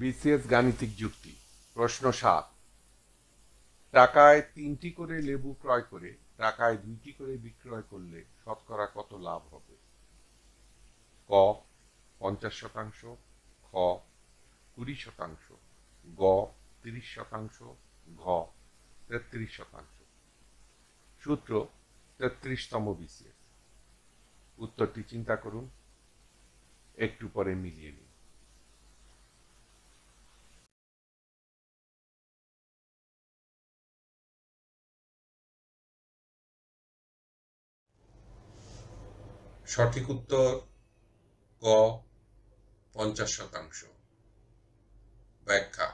BCS গাণিতিক যুক্তি প্রশ্ন ৭ টাকায় ৩টি করে লেবু ক্রয় করে টাকায় ২টি করে বিক্রয় করলে শতকরা কত লাভ হবে? ক ৫০%, খ ২০%, গ ৩০%, ঘ ৩৩%। সূত্র ৩৩তম বিসিএস। উত্তরটি চিন্তা করুন, একটু পরে মিলিয়ে নিন। সঠিক উত্তর ক ৫০%। ব্যাখ্যা: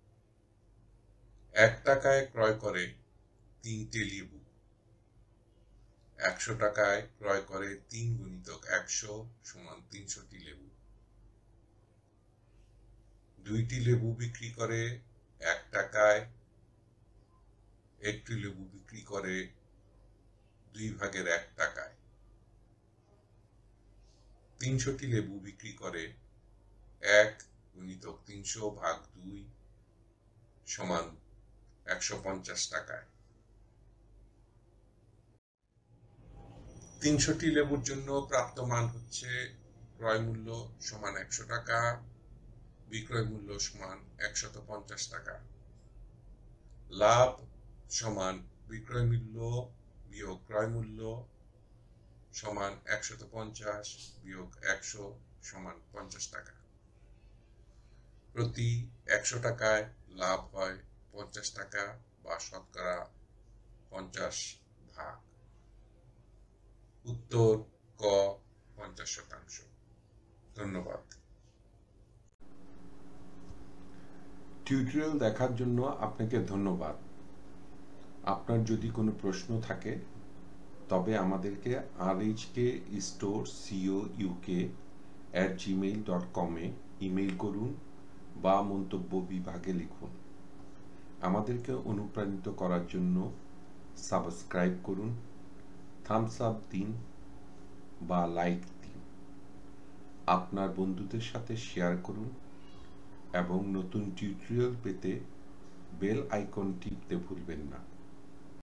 ১ টাকায় ক্রয় করে ৩টে লেবু, ১০০ টাকায় ক্রয় করে ৩ গুণিতক ১০০ সমান ৩০০টি লেবু। ২টি লেবু বিক্রি করে ১ টাকায়, একটি লেবু বিক্রি করে ২/১ টাকায়। ৩০০টি লেবু বিক্রি করে ১ গুণিতক ৩০০ ভাগ ২ সমান ১৫০ টাকায়। ৩০০টি লেবুর জন্য প্রাপ্ত মান হচ্ছে ক্রয় মূল্য সমান ১০০ টাকা, বিক্রয় মূল্য সমান ১৫০ টাকা। লাভ সমান বিক্রয় মূল্য বিয়োগ ক্রয় মূল্য সমান ১৫০ বিয়োগ ১০০ সমান ৫০ টাকা। প্রতি ১০০ টাকায় লাভ হয় ৫০ টাকা বা শতকরা ৫০ ভাগ। উত্তর ক ৫০%। ধন্যবাদ। টিউটোরিয়াল দেখার জন্য আপনাকে ধন্যবাদ। আপনার যদি কোনো প্রশ্ন থাকে তবে আমাদেরকে rhkstorecouk@gmail.com এ ইমেইল করুন বা মন্তব্য বিভাগে লিখুন। আমাদেরকে অনুপ্রাণিত করার জন্য সাবস্ক্রাইব করুন, থামস আপ দিন বা লাইক দিন। আপনার বন্ধুদের সাথে শেয়ার করুন এবং নতুন টিউটোরিয়াল পেতে বেল আইকন টিপতে ভুলবেন না।